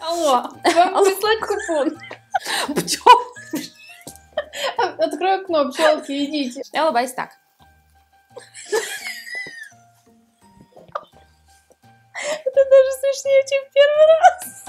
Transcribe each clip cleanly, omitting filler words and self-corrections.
Алло, вам прислать купон? Пчел. Открой окно, пчелки, идите. Я улыбаюсь так. Это даже смешнее, чем в первый раз.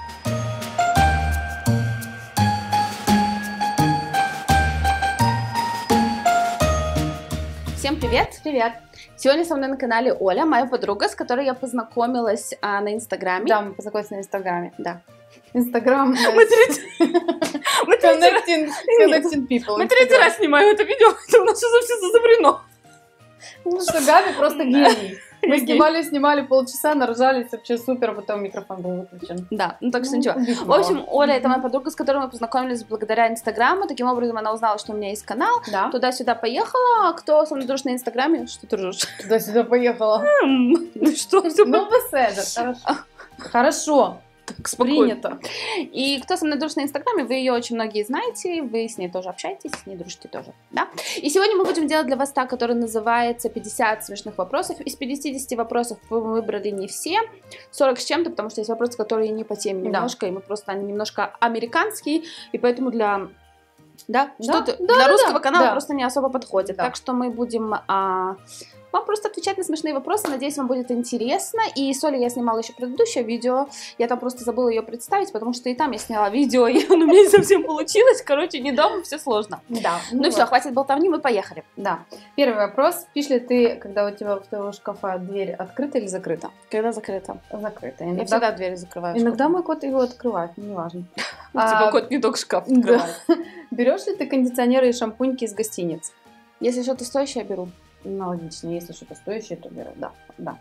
Всем привет! Привет. Сегодня со мной на канале Оля, моя подруга, с которой я познакомилась на Инстаграме. Да, мы познакомились на Инстаграме. Да. Инстаграм. Connecting people. Мы третий раз снимаем это видео, это у нас все зазубрено. Ну что, Габи просто гений. Мы снимали полчаса, наржались, вообще супер, потом микрофон был выключен. Да, ну так что ничего. В общем, Оля это моя подруга, с которой мы познакомились благодаря Инстаграму. Таким образом, она узнала, что у меня есть канал. Да. Туда-сюда поехала. Кто со мной дружит на Инстаграме? Что ты ржешь? Туда-сюда поехала. Ну что, все Ну, беседа, хорошо. Хорошо. так спокойно. Принято. И кто со мной дружит на Инстаграме, вы ее очень многие знаете, вы с ней тоже общаетесь, с ней дружите тоже, да? И сегодня мы будем делать для вас так, который называется 50 смешных вопросов. Из 50 вопросов вы выбрали не все, 40 с чем-то, потому что есть вопросы, которые не по теме немножко, и мы просто, они немножко американские, и поэтому для... Да? Что-то для русского канала просто не особо подходит. Так что мы будем вам просто отвечать на смешные вопросы. Надеюсь, вам будет интересно. И с Олей я снимала еще предыдущее видео. Я там просто забыла ее представить, потому что и там я сняла видео, и оно у меня не совсем получилось. Короче, не дома, все сложно. Да. Ну все, хватит болтовни, мы поехали. Да. Первый вопрос. Спишь ли ты, когда у тебя в твоего шкафа дверь открыта или закрыта? Когда закрыто? Закрыта. Я всегда двери закрываю. Иногда мой кот его открывает, неважно. У тебя кот не только шкаф открывает. Берешь ли ты кондиционеры и шампуньки из гостиниц? Если что-то стоящее, я беру. Ну, логично, если что-то стоящее, то беру, да.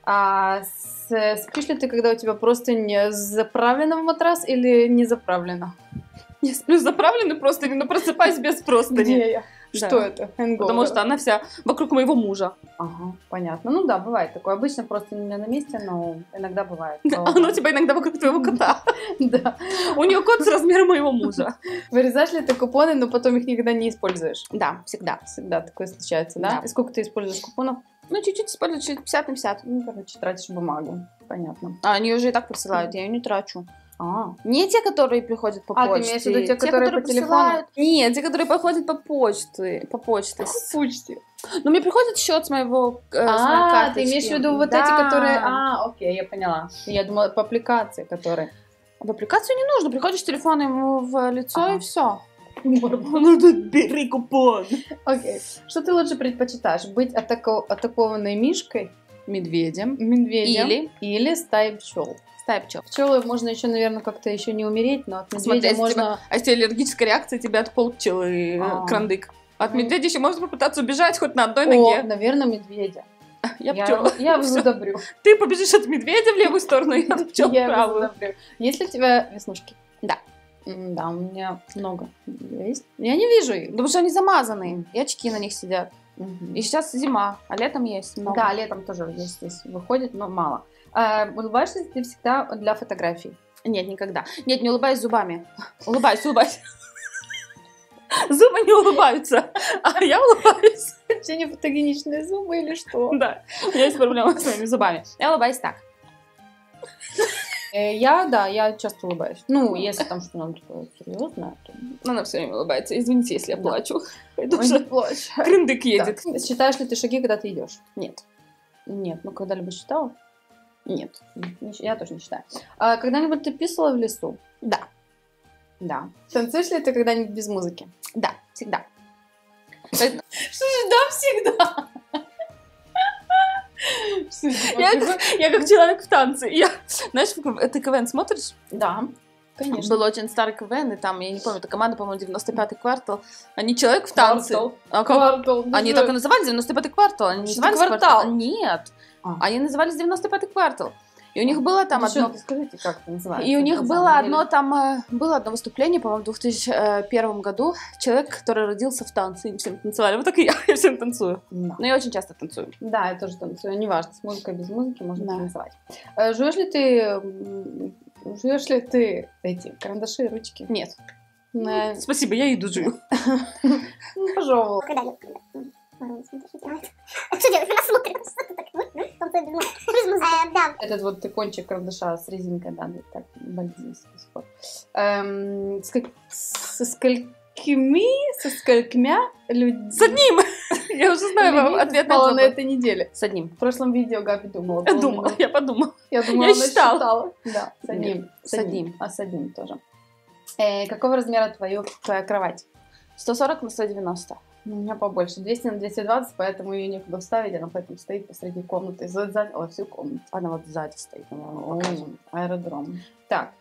Спишь ли ты, когда у тебя просто не заправлено в матрас или не заправлено? Я сплю заправленный простыни, но просыпаюсь без простыни. Где я? Да. Что это? Потому что она вся вокруг моего мужа. Ага, понятно. Ну да, бывает такое. Обычно просто не на месте, но иногда бывает. Оно у тебя иногда вокруг твоего кота. Да. У нее кот с размером моего мужа. Вырезаешь ли ты купоны, но потом их никогда не используешь? Да, всегда. Всегда такое случается, да? Да. И сколько ты используешь купонов? Ну, чуть-чуть использую, чуть 50 на 50. Ну, короче, тратишь бумагу. Понятно. А они уже и так присылают, я ее не трачу. Не те, которые приходят по почте. Ты имеешь в виду те, которые по телефону? Нет, те, которые приходят по почте. По почте. Но мне приходит счет с моего карточки. Ты имеешь в виду вот эти, которые... Окей, я поняла. Я думала, по аппликации, которые... В аппликацию не нужно. Приходишь телефон ему в лицо и все. Ну тут бери купон. Окей. Что ты лучше предпочитаешь? Быть атакованной мишкой, медведем или стаей пчел? Стая пчел. Пчелы можно еще, наверное, как-то еще не умереть, но от медведя можно... А если аллергическая реакция, тебя от полпчелы крандык. От медведя еще можно попытаться убежать хоть на одной ноге. Наверное, медведя. Я пчела. Я удобрю. Ты побежишь от медведя в левую сторону, я от пчел в правую. Есть ли у тебя веснушки? Да. Да, у меня много есть. Я не вижу их. Потому что они замазанные, и очки на них сидят. И сейчас зима, а летом есть много. Да, летом тоже здесь выходит, но мало. Улыбаешься ли ты всегда для фотографий? Нет, никогда. Нет, не улыбаюсь зубами. Улыбаюсь. Зубы не улыбаются, а я улыбаюсь. Вообще не фотогеничные зубы или что? Да, у меня есть проблема с моими зубами. Я улыбаюсь так. Я часто улыбаюсь. Ну, если там что-то такое серьезное, то... Она все время улыбается. Извините, если я плачу. Не плачь. Крындык едет. Считаешь ли ты шаги, когда ты идешь? Нет. Нет. Ну, когда-либо считала? Нет. Я тоже не считаю. Когда-нибудь ты писала в лесу? Да. Да. Танцуешь ли ты когда-нибудь без музыки? Да, всегда. Что же, да, всегда? Я как человек в танце. Знаешь, ты КВН смотришь? Да, конечно. Был очень старый КВН, и там, я не помню, эта команда, по-моему, 95-й квартал. Они человек в танце. Квартал. Они так и назывались 95-й квартал. Они назывались квартал? Нет. Они назывались 95-й квартал. И у них было там одно... Скажите, как это называется? И у них было одно там... Было одно выступление, по-моему, в 2001 году. Человек, который родился в танце. И всем танцевали. Вот так и я всем танцую. Да. Но я очень часто танцую. Да, я тоже танцую. Неважно, с музыкой, без музыки можно танцевать. Жуешь ли ты эти карандаши, ручки? Нет. Спасибо, я иду жую. Пожалуйста. Что делать? Она смотрит. Что ты так? Этот вот кончик карандаша с резинкой, да, так бальзийский спорт. Со сколькими людьми? С одним! Я уже знаю ответ на этой неделе. С одним. В прошлом видео Габи думала. Я подумала. Я думала, я она считала. Да, с одним. С одним. А с одним тоже. Какого размера твоя кровать? 140 на 190. У меня побольше. 200 на 220, поэтому ее некуда вставить. Она поэтому стоит посреди комнаты. Заняла всю комнату. Она вот сзади стоит. Аэродром. Так.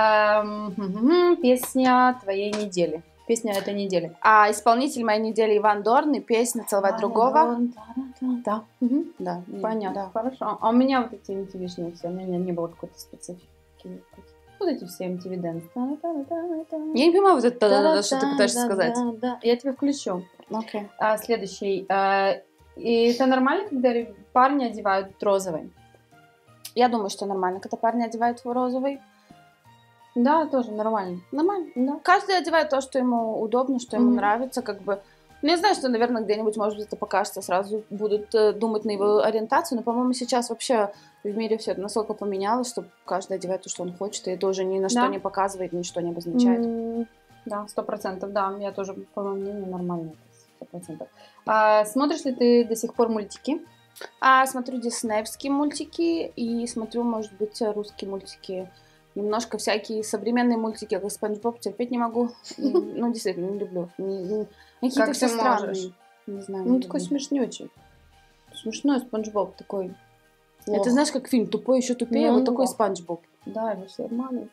Песня твоей недели. Песня этой недели. А исполнитель моей недели Иван Дорн и песня «Целовать другого». Да. Да. Понятно. Да. Хорошо. А у меня вот эти MTV-шные все. У меня не было какой-то специфики. Вот эти все MTV Dance. Я не понимаю вот это, что ты пытаешься сказать. Да. Я тебе включу. Окей. Следующий. И это нормально, когда парни одевают розовый? Я думаю, что нормально, когда парни одевают в розовый. Да, тоже нормально. Нормально, да. Каждый одевает то, что ему удобно, что ему нравится, как бы. Ну, я знаю, что, наверное, где-нибудь, может быть, это покажется, сразу будут думать на его ориентацию, но, по-моему, сейчас вообще в мире все это настолько поменялось, что каждый одевает то, что он хочет, и это уже ни на что не показывает, ничто не обозначает. Да, 100%, да, я тоже, по моему мнению, нормально, 100%. Смотришь ли ты до сих пор мультики? Смотрю диснеевские мультики и смотрю, может быть, русские мультики. Немножко всякие современные мультики, как Спанч Боб, терпеть не могу. Ну, действительно, не люблю. Какие-то все странные. Не знаю. Ну, такой смешнючий. Смешной Спанч Боб такой. Это знаешь, как фильм «Тупой еще тупее», вот такой Спанч Боб. Да, его все обманывают.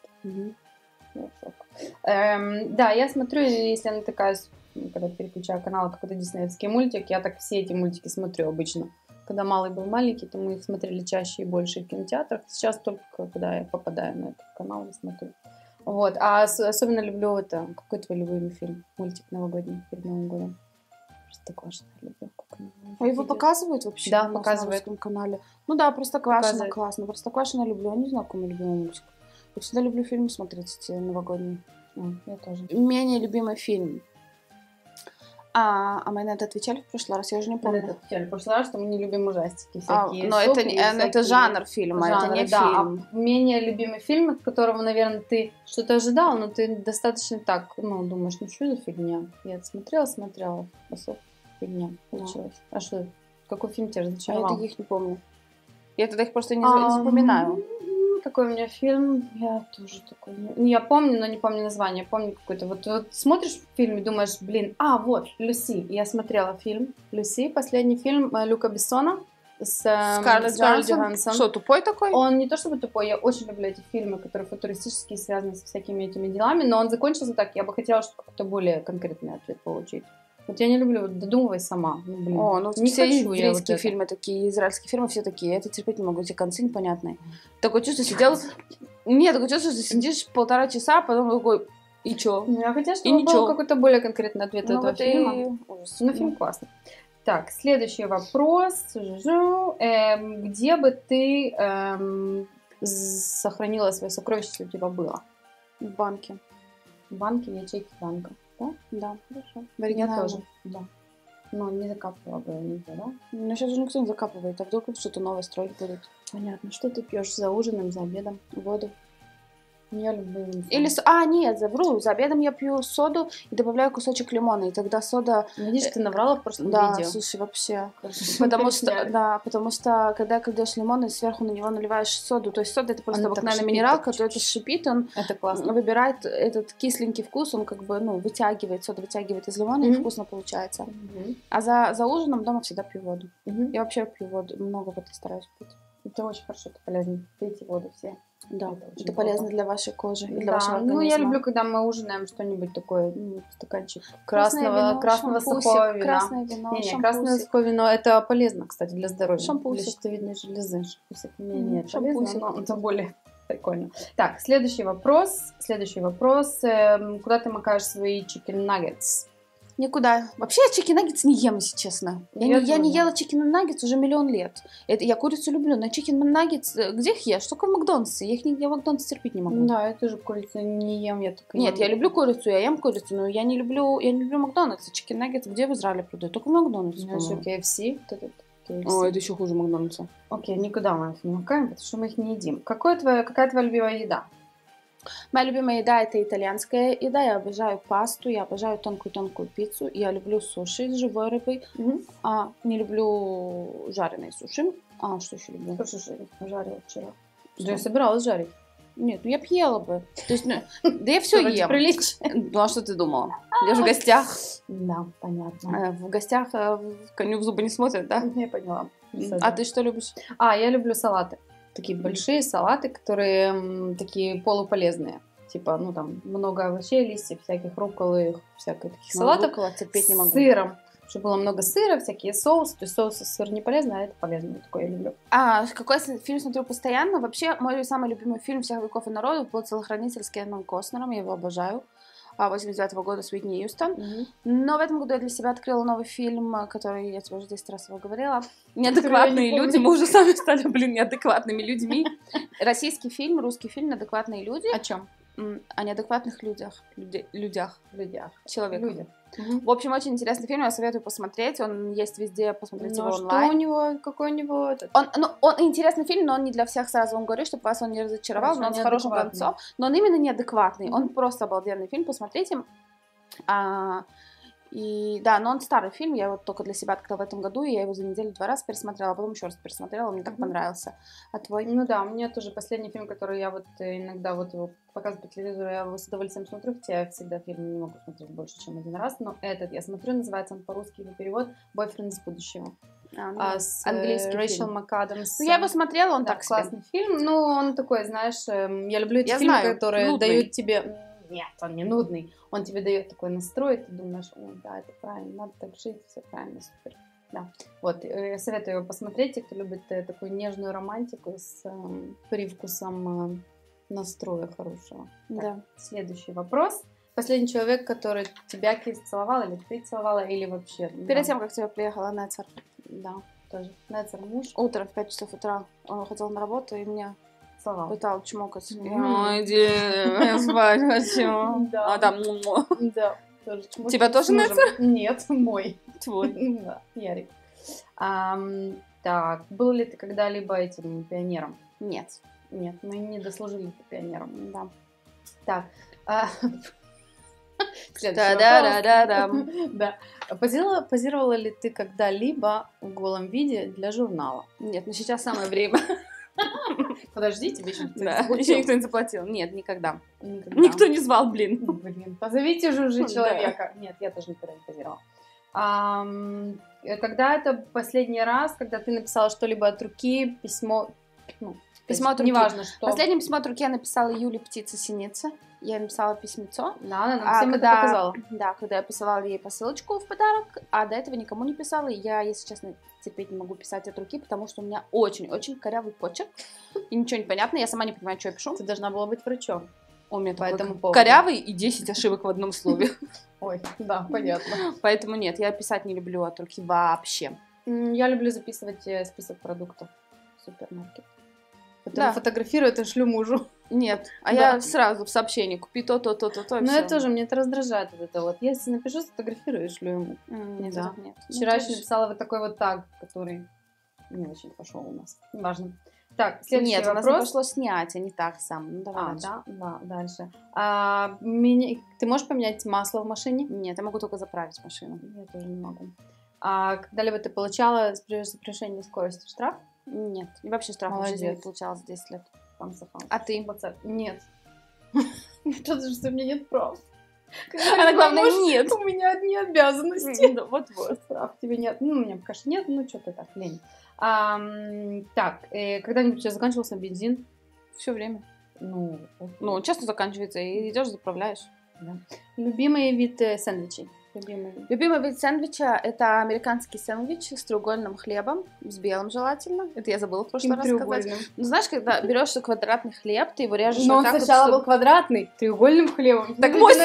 Да, я смотрю, если я натыкаюсь, когда переключаю канал, какой-то диснеевский мультик, я так все эти мультики смотрю обычно. Когда малый был маленький, то мы их смотрели чаще и больше в кинотеатрах. Сейчас только, когда я попадаю на этот канал, я смотрю. Вот. А особенно люблю это... Какой твой любимый фильм? Мультик новогодний перед Новым годом. Простоквашино люблю. А его показывают вообще? Да, показывают. На русском канале. Ну да, Простоквашино классно. Простоквашино люблю. Я не знаю, какой мой любимый мультик. Я всегда люблю фильмы смотреть эти новогодние. Я тоже. Менее любимый фильм. А мы на это отвечали в прошлый раз? Я уже не помню. Мы на это отвечали в прошлый раз, что мы не любим ужастики всякие. Но это жанр фильма, это не фильм. Менее любимый фильм, от которого, наверное, ты что-то ожидал, но ты достаточно так, думаешь, что за фигня? Я это смотрела, особо фигня получилась. А что, какой фильм тебя разочаровал? Я таких не помню. Я тогда их просто не запоминаю. Какой у меня фильм? Я тоже такой... Я помню, но не помню название. Помню какой-то... Вот смотришь фильм и думаешь, вот, «Люси». Я смотрела фильм «Люси», последний фильм Люка Бессона с Скарлетт Йоханссон. Что, тупой такой? Он не то чтобы тупой, я очень люблю эти фильмы, которые футуристические, связаны со всякими этими делами, но он закончился так, я бы хотела, чтобы какой-то более конкретный ответ получить. Вот я не люблю, додумывай сама. Не все еврейские фильмы такие, израильские фильмы все такие. Я это терпеть не могу, эти концы непонятные. Такое чувство, сидел... Нет, такое чувство, что сидишь 1,5 часа, а потом такой, и чё? Я хотела, чтобы был какой-то более конкретный ответ этого фильма. Но фильм классный. Так, следующий вопрос. Где бы ты сохранила свое сокровище, если у тебя было? В банке. В банке, в ячейке банка. Да? Да, хорошо. Я тоже. Да. Но не закапывала бы нигде, да? Но сейчас уже никто не закапывает, а вдруг что-то новое строить будут. Понятно. Что ты пьешь за ужином, за обедом? Воду. Я люблю. Нет, завру. За обедом я пью соду и добавляю кусочек лимона, и тогда сода... Видишь, ты наврала в прошлом видео. Да, слушай, вообще. Потому что, когда кладешь лимон и сверху на него наливаешь соду, то есть сода это просто обыкновенная минералка, то это шипит, он выбирает этот кисленький вкус, он как бы, сода вытягивает из лимона, и вкусно получается. А за ужином дома всегда пью воду. Я вообще пью воду, много воды стараюсь пить. Это очень хорошо, это полезно. Пейте воду все. Да, это полезно для вашей кожи и для вашего организма. Я люблю, когда мы ужинаем что-нибудь такое, стаканчик красного сухого вина. Красное вино, красное сухое вино, это полезно, кстати, для здоровья. Для щитовидной железы. Шампусик нет, полезно, но это более прикольно. Так, следующий вопрос. Куда ты макаешь свои chicken nuggets? Никуда. Вообще я чикен-наггетс не ем, если честно. Я не ела чикен-наггетс уже миллион лет. Я курицу люблю, но чикен-наггетс, где их ешь? Только в Макдональдсе. Я в Макдональдсе терпеть не могу. Да, я тоже курицу не ем. Нет, я люблю курицу, я ем курицу, но я не люблю Макдональдс. Чикен-наггетс где в Израиле продают? Только в Макдональдсе. Еще KFC. О, это еще хуже Макдональдса. Окей, никуда мы их не макаем, потому что мы их не едим. Какая твоя любимая еда? Моя любимая еда это итальянская еда. Я обожаю пасту, я обожаю тонкую-тонкую пиццу. Я люблю суши с живой рыбой. Не люблю жареные суши. Что еще люблю? Тоже жарила вчера. Что? Да я собиралась жарить. Нет, я б ела бы. То есть, да я все ем. Ну, а что ты думала? Я же в гостях. Да, понятно. В гостях коню в зубы не смотрят, да? Я поняла. А ты что любишь? Я люблю салаты. Такие большие салаты, которые такие полуполезные. Типа, ну там много овощей, листьев, всяких рукколы, всяких таких салатов. Руккола терпеть не могу. С сыром. Чтобы было много сыра, всякие соусы. То есть соус и сыр не полезно, а это полезно. Такое я люблю. Какой фильм смотрю постоянно? Вообще, мой самый любимый фильм всех веков и народов был «Телохранитель» с Кевином Костнером. Я его обожаю. 89-го года с Уитни Хьюстон. Но в этом году я для себя открыла новый фильм, который я тебе уже 10 раз его говорила. «Неадекватные люди». Мы уже сами стали, неадекватными людьми. Российский фильм, русский фильм «Неадекватные люди». О чем? О неадекватных людях. Человеках. Людях. В общем, очень интересный фильм, я советую посмотреть. Он есть везде, посмотреть его что онлайн. у него, какой у него этот? Он интересный фильм, но он не для всех, сразу вам говорю, чтобы вас он не разочаровал, но он с хорошим концом. Но он именно неадекватный. Он просто обалденный фильм, посмотрите. И да, но он старый фильм, я его только для себя открыла в этом году, и я его за неделю 2 раза пересмотрела, а потом еще раз пересмотрела, он мне так понравился. А твой? Ну да, у меня тоже последний фильм, который я иногда его показываю по телевизору, я его с удовольствием смотрю, хотя я всегда фильм не могу смотреть больше, чем 1 раз, но этот я смотрю, называется он по-русски, его перевод «Бойфренд из будущего». С английский Рэйчел МакАдамс. Я его смотрела, он да, так классный фильм, ну он такой, знаешь, я люблю эти фильмы, знаю, которые нудный. дают тебе... Нет, он не нудный. Он тебе дает такой настрой, ты думаешь, ой, да, это правильно, надо так жить, все правильно, супер. Да. Вот, я советую его посмотреть, те, кто любит такую нежную романтику с привкусом настроя хорошего. Да. Так, следующий вопрос. Последний человек, который тебя целовал, или ты целовала, или вообще... Перед тем, как к тебе приехала Нецер. Да, тоже. Нецер муж. Утром в 5 часов утра он уходил на работу, и меня целовал. пытал чмокать. Иди, я спать хочу. Да. А там... Да. Тоже Тебя тоже Нецер? Нет, мой. Твой. Да, Ярик. Так, был ли ты когда-либо этим пионером? Нет. Нет, мы не дослужили до пионером. Да. Так. Да-да-да-да. Да. Позировала ли ты когда-либо в голом виде для журнала? Нет, но сейчас самое время. Подожди, тебе еще еще никто не заплатил. Нет, никогда. Никогда. Никто не звал, блин. Блин, позовите же уже человека. Нет, я тоже никогда не позировала. Когда это последний раз, когда ты написала что-либо от руки, письмо... Письмо от руки. Неважно, что. Последнее письмо от руки я написала Юле Птица-Синица. Я написала письмецо. Да, она нам всем это показала. Да, когда я посылала ей посылочку в подарок, а до этого никому не писала. Я, если честно, терпеть не могу писать от руки, потому что у меня очень-очень корявый почерк. И ничего не понятно, я сама не понимаю, что я пишу. Ты должна была быть врачом. У меня по этому поводу. Корявый и 10 ошибок в одном слове. Ой, да, понятно. Поэтому нет, я писать не люблю от руки вообще. Я люблю записывать список продуктов в супермаркет. Потом фотографирую, это шлю мужу. Нет, я сразу в сообщении купи то. Ну, это тоже, мне это раздражает вот это вот. Если напишу, сфотографирую и шлю ему. Нет. Вчера еще написала вот такой вот таг, который не очень пошел у нас. Неважно. Так, следующий вопрос. Нет, у нас не пошло снять, а не так сам. Ну, давай дальше. Ты можешь поменять масло в машине? Нет, я могу только заправить машину. Я тоже не могу. Когда-либо ты получала при превышении скорости штраф? Нет, и вообще штраф в жизни не получала за 10 лет. А ты? Нет. Что-то, что у меня нет прав. А главное, нет. У меня одни обязанности. Вот-вот. Прав тебе нет. Ну, у меня пока что нет, ну, что-то так, лень. Так, когда-нибудь у тебя заканчивался бензин? Все время. Ну, часто заканчивается, и идешь, заправляешь. Да. Любимый вид сэндвичей? Любимый вид сэндвича – это американский сэндвич с треугольным хлебом, с белым желательно. Это я забыла в прошлый раз сказать. Ну, знаешь, когда берешь квадратный хлеб, ты его режешь но вот так он сначала был квадратный, треугольным хлебом. Так мой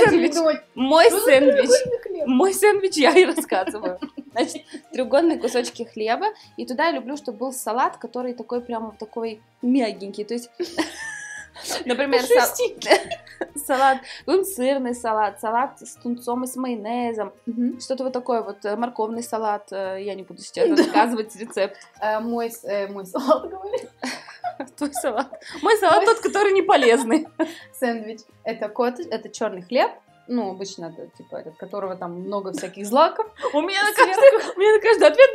сэндвич, я и рассказываю. Значит, треугольные кусочки хлеба, и туда я люблю, чтобы был салат, который такой прямо такой мягенький, то есть... Например, салат, сырный салат, салат с тунцом и с майонезом, что-то вот такое вот, морковный салат, я не буду сейчас рассказывать рецепт. Мой салат, говорит. Твой салат. Мой салат тот, который не полезный. Сэндвич. Это это черный хлеб. Ну, обычно это, типа, от которого там много всяких злаков. У меня на каждый ответ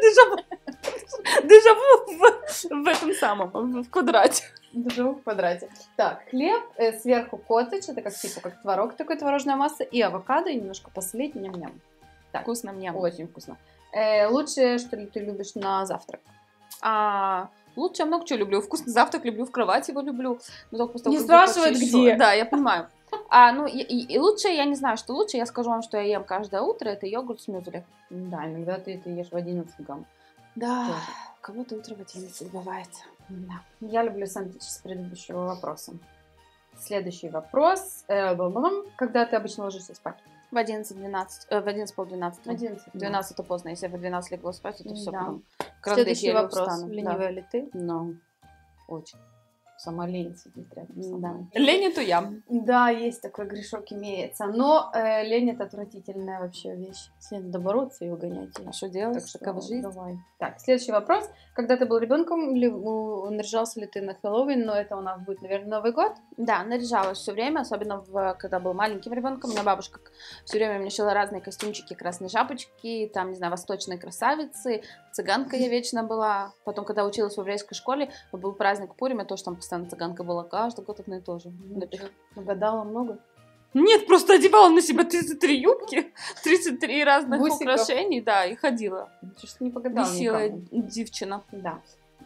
дежаву в этом самом, в квадрате. Дежаву в квадрате. Так, хлеб, сверху коттедж, это как, типа, как творог, такой творожная масса, и авокадо, и немножко посолить, ням-ням. Так, Вкусно мне. очень вкусно. Лучшее, что ли, ты любишь на завтрак? Лучше я много чего люблю. Вкусный завтрак люблю, в кровати его люблю. Но только после того, Не как спрашивают, почищу. где. Да, я понимаю. И лучше, я не знаю, что лучше, я скажу вам, что я ем каждое утро, это йогурт с мюзли. Да, иногда ты это ешь в 11 грамм. Да, Тоже. кого-то утро в 11 бывает. Да. Я люблю сэндвич с предыдущего вопроса. Следующий вопрос. Когда ты обычно ложишься спать? В 11-12, в 11 полдвенадцатого. 11. 12 это поздно, если я в 12 легла спать, это все Да. потом. Следующий еле вопрос. встану. Ленивая ли ты? No. Очень. Сама лень сидит рядом со Да. мной. Лень это я. Да, есть такой грешок, имеется. Но лень это отвратительная вообще вещь. С ней надо бороться и угонять ее. А что делать? Так что Какова жизнь? давай. Так, следующий вопрос. Когда ты был ребенком, наряжался ли ты на Хэллоуин? Но это у нас будет, наверное, Новый год. Да, наряжалась все время, особенно когда был маленьким ребенком. У меня бабушка все время мне шила разные костюмчики, красные шапочки, там, не знаю, восточные красавицы, цыганка я вечно была. Потом, когда училась в еврейской школе, был праздник Пурим, я тоже там постоянно цыганка была, каждый год одно и то же. Нагадала много? Нет, просто одевала на себя 33 юбки, 33 разных Бусиков. украшений, да, и ходила. Что-то не погадала Веселая никому. девчина. Да.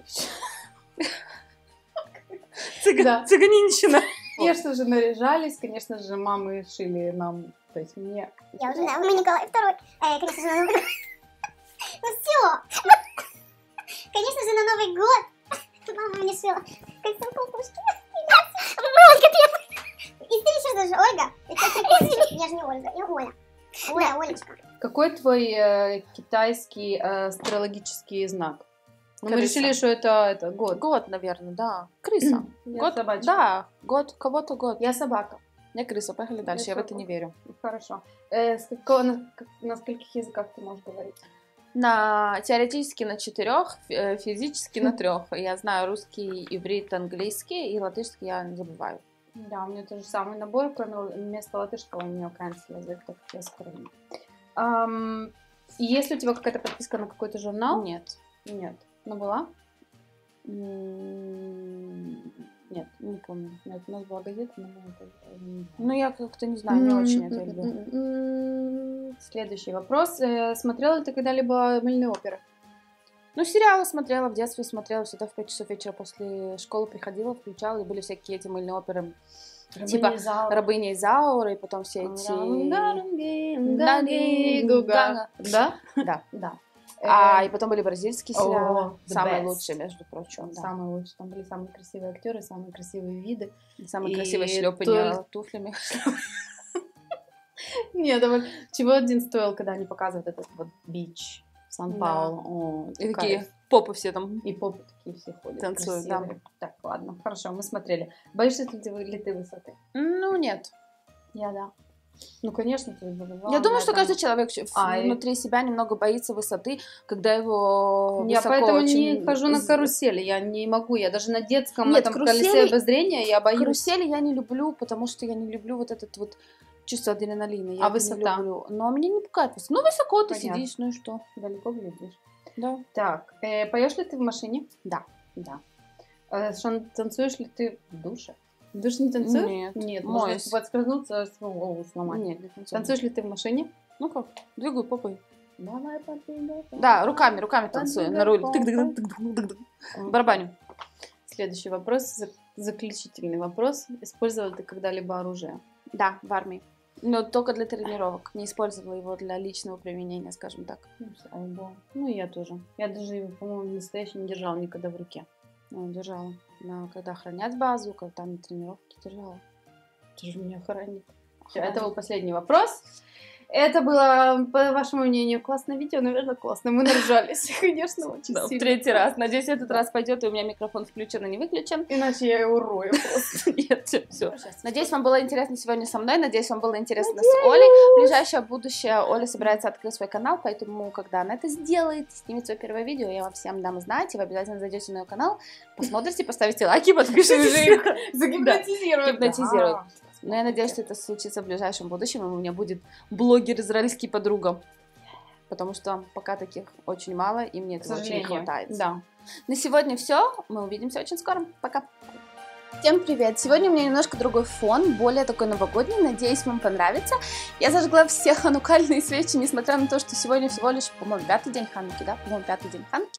Да. Цыганинщина. Конечно же, наряжались, конечно же, мамы шили нам, то есть мне. Я уже знаю, у меня Николай II, конечно же, на Новый год. Ну все. Конечно же, на Новый год мама мне шила костюм кукушки. Ольга, ты... И ты еще даже, Ольга. Я же не Ольга, я Оля. Оля, Олечка. Какой твой китайский астрологический знак? Ну, мы Крыса. решили, что это год. Год, наверное, да. Крыса. Я Год, собачка. да, год, кого-то год. Я собака. Я крыса, поехали дальше, я в это не верю. Хорошо. На скольких языках ты можешь говорить? Теоретически на 4, физически на 3. Я знаю русский, иврит, английский, и латышский я забываю. Да, у меня тоже самый набор, кроме вместо латышского у меня украинский язык, так как я с Украины. И есть ли у тебя какая-то подписка на какой-то журнал? Нет. Нет. Но была? Нет, не помню. Нет, у нас была газета, но мы это не Ну, знаем. я как-то не знаю, не очень это люблю. Следующий вопрос. Смотрела ли ты когда-либо мыльные оперы? Ну, сериалы смотрела, в детстве смотрела, всегда в 5 часов вечера после школы приходила, включала, и были всякие эти мыльные оперы, типа «Рабыня Изаура», и потом все эти... Да? Да. Да. И потом были бразильские сериалы, самые лучшие, между прочим. Да. Самые лучшие. Там были самые красивые актеры, самые красивые виды. Самые И красивые шлепанье туфлями. Нет, да вот чего один стоил, когда они показывают этот вот бич в Сан-Паулу. И такие попы все там. И попы такие все ходят. Танцуют, да. красивые. Так, ладно, хорошо, мы смотрели. Боишься ли ты высоты? Ну, нет. Я да. Ну, конечно, ты бывала. Я думаю, что каждый человек внутри себя немного боится высоты, когда его Я высоко поэтому очень... не хожу на карусели, я не могу, я даже на детском Нет, этом карусели- колесе обозрения я боюсь. Карусели я не люблю, потому что я не люблю вот этот вот чувство адреналина. Я А это высота? Не люблю. Но меня не пугает высота. Ну, высоко ты Понятно. сидишь, ну и что? Далеко глядишь. Да. Так, поешь ли ты в машине? Да. Да. Танцуешь ли ты в душе? В душе не танцуешь? Нет. Нет, Моюсь. можно подскользнуться, голову сломать. Нет, не танцую. Танцуешь ли ты в машине? Ну как? Двигаю попой. Давай, подвигай. Да, руками танцую на руле. Тык-тык-тык-тык-тык-тык. Барабаню. Следующий вопрос, заключительный вопрос. Использовал ты когда-либо оружие? Да, в армии. Но только для тренировок. Не использовала его для личного применения, скажем так. Ну, слава богу. Ну, и я тоже. Я даже его, по-моему, настоящий не держала никогда в руке. Ну, держала. Когда охранять базу, когда на тренировке держала. Ты же меня хоронит. Всё, это был последний вопрос. Это было, по вашему мнению, классное видео? Наверное, классно. Мы наржались, конечно, очень Да, в сильно. третий раз. Надеюсь, этот раз пойдет, и у меня микрофон включен, и не выключен. Иначе я его урою просто. Нет, все. Надеюсь, вам было интересно сегодня со мной, надеюсь, вам было интересно с Олей. В ближайшее будущее Оля собирается открыть свой канал, поэтому, когда она это сделает, снимет свое первое видео, я вам всем дам знать, и вы обязательно зайдете на ее канал, посмотрите, поставите лайки, подпишитесь. Загипнотизируют. Гипнотизируют. Но я надеюсь, что это случится в ближайшем будущем, и у меня будет блогер израильский подруга. Потому что пока таких очень мало, и мне этого очень не хватает. Да. На сегодня все. Мы увидимся очень скоро. Пока. Всем привет! Сегодня у меня немножко другой фон, более такой новогодний, надеюсь, вам понравится. Я зажгла все ханукальные свечи, несмотря на то, что сегодня всего лишь, по-моему, 5-й день Хануки, да? По-моему, 5-й день Хануки.